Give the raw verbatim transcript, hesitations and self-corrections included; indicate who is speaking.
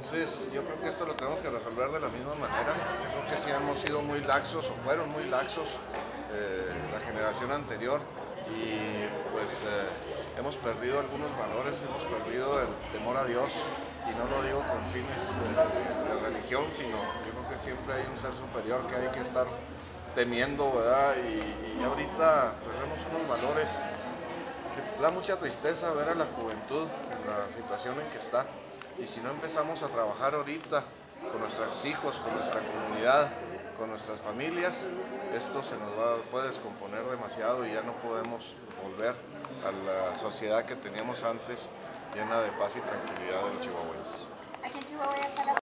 Speaker 1: Entonces yo creo que esto lo tenemos que resolver de la misma manera. Yo creo que sí hemos sido muy laxos o fueron muy laxos eh, la generación anterior y pues eh, hemos perdido algunos valores, hemos perdido el temor a Dios, y no lo digo con fines de, de religión, sino yo creo que siempre hay un ser superior que hay que estar temiendo, ¿verdad? Y, y ahorita perdemos unos valores. Da mucha tristeza ver a la juventud en la situación en que está, y si no empezamos a trabajar ahorita con nuestros hijos, con nuestra comunidad, con nuestras familias, esto se nos va, puede descomponer demasiado y ya no podemos volver a la sociedad que teníamos antes, llena de paz y tranquilidad de los chihuahuenses.
Speaker 2: Aquí en Chihuahua ya está la